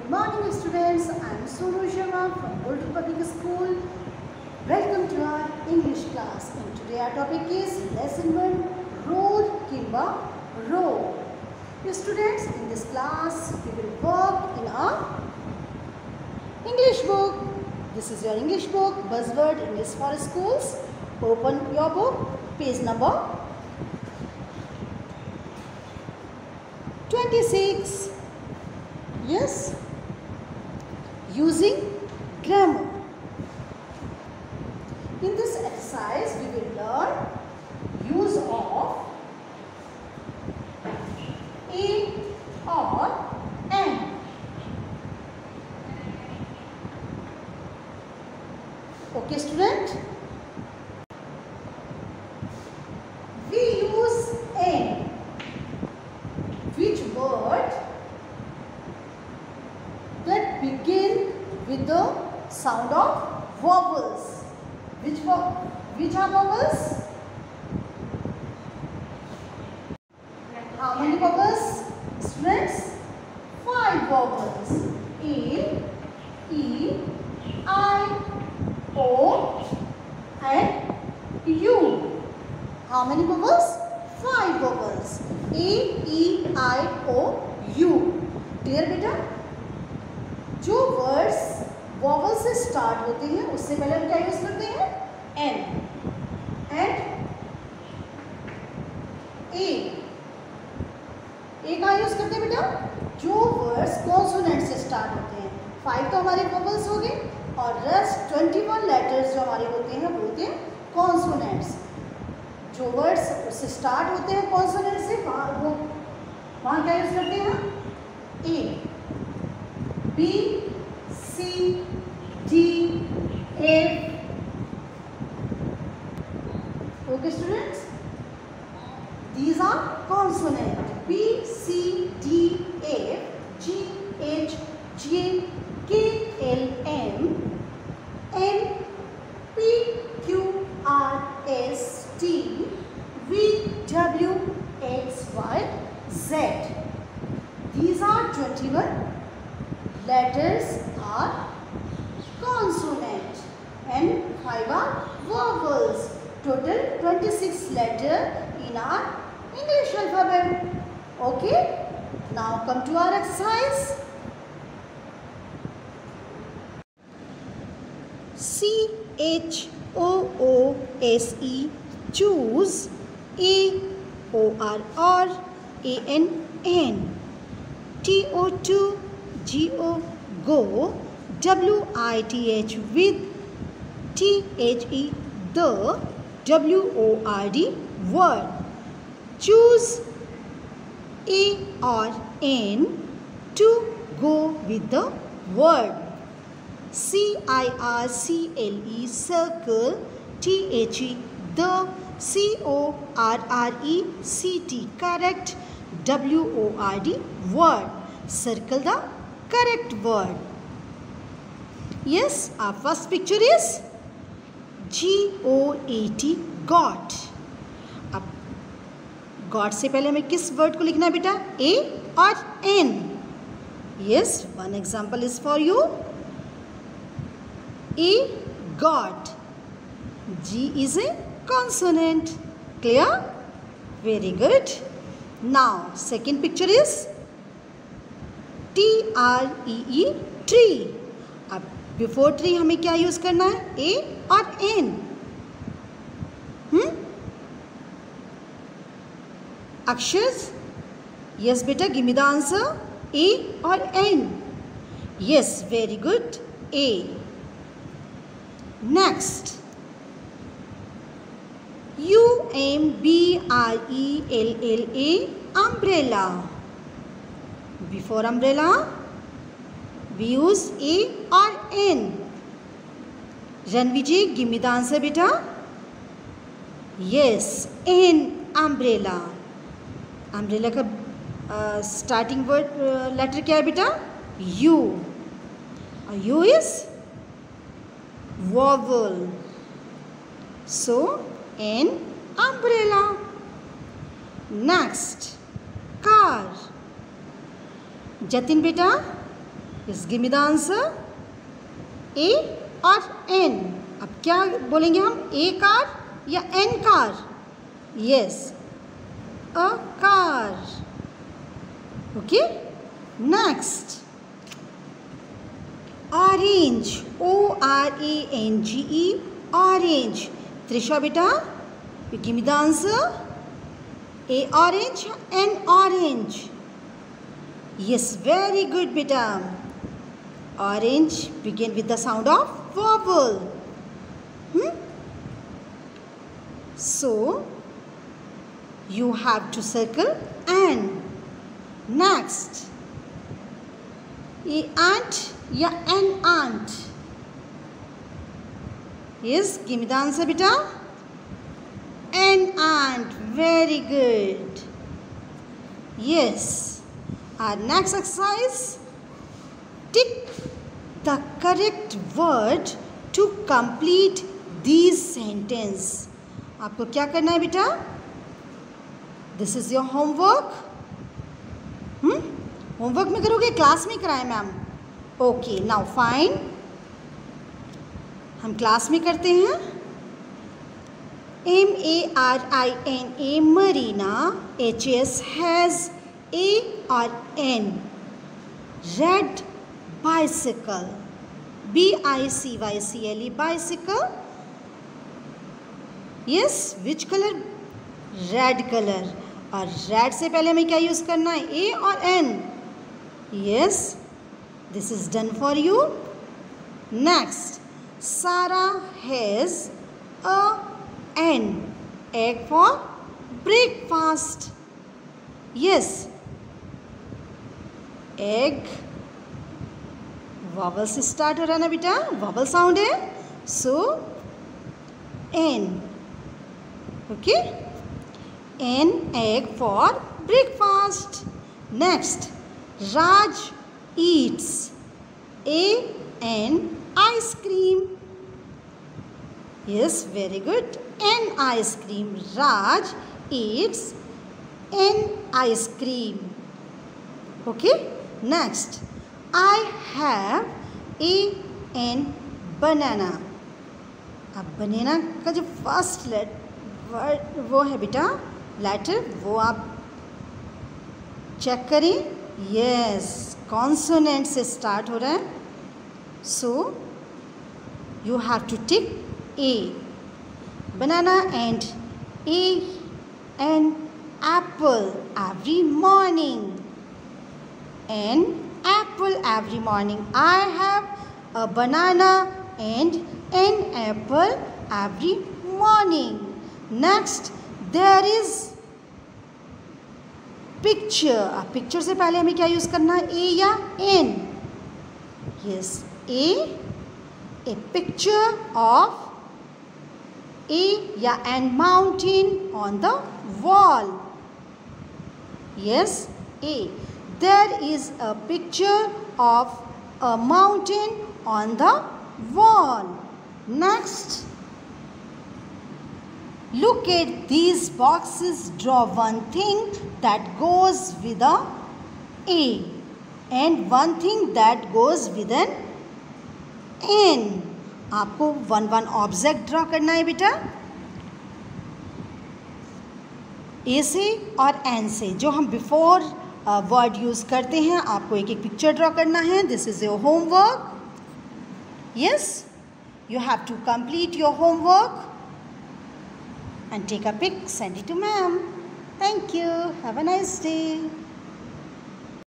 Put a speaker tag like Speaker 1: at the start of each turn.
Speaker 1: Good morning students, I am Sonu Sharma from Bolton Public School. Welcome to our English class and today our topic is lesson 1 road kimba row. Students, in this class we will work in our English book. This is your English book, Buzzword English for Schools. Open your book, page number 26. Yes, using grammar. In this exercise we will learn use of a or an. Okay student, we use an. Which word that begin with the sound of vowels? Which are vowels? How many vowels, students? 5 vowels. A, E, I, O and U. How many vowels? 5 vowels. A, E, I, O, U. Clear बेटा? जो words vowel से start होते हैं उससे पहले हम क्या use करते हैं? एन एंड ए का यूज करते हैं बेटा जो वर्ड्स कॉन्सोनेंट से स्टार्ट होते हैं. 5 तो हमारे वॉवल्स हो गए और रेस्ट 21 लेटर्स जो हमारे होते हैं वो होते हैं कॉन्सोनेंट्स. जो वर्ड्स उससे स्टार्ट होते हैं कॉन्सोनेंट से वहाँ क्या यूज करते हैं? A, B, C, D, F. Okay students, these are consonant. B, C, D, F, G, H, J, K, L, M, N, P, Q, R, S, T, V, W, X, Y, Z. These are 21 letters are consonant and 5 are vowels. Total 26 letter in our English alphabet. Okay. Now come to our exercise. CHOOSE, choose. AOR, ANN. TO2, GO, go. WITH, with. THE, the. WORD, word. Choose A or N to go with the word. CIRCLE, circle. THE, the. CORRECT, correct. WORD, word. Circle the correct word. Yes, our first picture is GOAT, got. अब goat से पहले हमें किस word को लिखना है बेटा? A और an. Yes, one example is for you. A goat. G is a consonant. Clear? Very good. Now second picture is TREE, tree. अब बिफोर ट्री हमें क्या यूज करना है? ए और एन. अक्षर्स. यस बेटा, give me the answer. A और an. Yes, very good. A. Next UMBRELLA, umbrella. Before umbrella we use A or N. Ranvi ji, give me the answer beta. Yes, N, umbrella. umbrella का starting word letter क्या है बेटा? U. U is vowel. So N, umbrella. Next, car. Jatin बेटा, Yes, give me the answer. A or N? अब क्या बोलेंगे हम, A car या N car? Yes, a car. Okay, next. Orange, O-R-A-N-G-E, orange. Trisha beta, you give me the answer. A orange and orange. Yes, very good beta. Orange begin with the sound of vowel. So you have to circle N. Next, A ant या an ant? Yes, give me the answer beta. An ant. Very good. Yes. Our next exercise, tick the correct word to complete these sentence. आपको क्या करना है बेटा? This is your homework. Homework में करोगे, class में कराए मैम? ओके, नाउ फाइन, हम क्लास में करते हैं. MARINA, Marina, HS has A or N. Red bicycle, BICYCLE, bicycle. Yes, which color? Red color. और रेड से पहले हमें क्या यूज़ करना है, ए और an? Yes, this is done for you. Next, Sara has a an, egg for breakfast. Yes, egg vowel से start हो रहा है ना बेटा, वॉवल साउंड है, so an. Okay, an egg for breakfast. Next, Raj eats an ice cream. Yes, very good. An ice cream. Raj eats an ice cream. Okay. Next, I have an banana. अब banana का जो first word वो है बेटा letter, वो आप check करें. Yes, consonant से स्टार्ट हो रहा है. So you have to tick a. Banana and a an apple every morning. An apple every morning. I have a banana and an apple every morning. Next, there is picture. अब picture से पहले हमें क्या use करना है, a या an? Yes, a picture of a या an mountain on the wall. Yes, a. There is a picture of a mountain on the wall. Next, look at these boxes. Draw one thing that goes with a A and one thing that goes with an N. आपको one object draw करना है बेटा, ए से और N से, जो हम before word use करते हैं. आपको एक एक पिक्चर ड्रॉ करना है. This is your homework. Yes, you have to complete your homework and take a pic, send it to ma'am. Thank you. Have a nice day.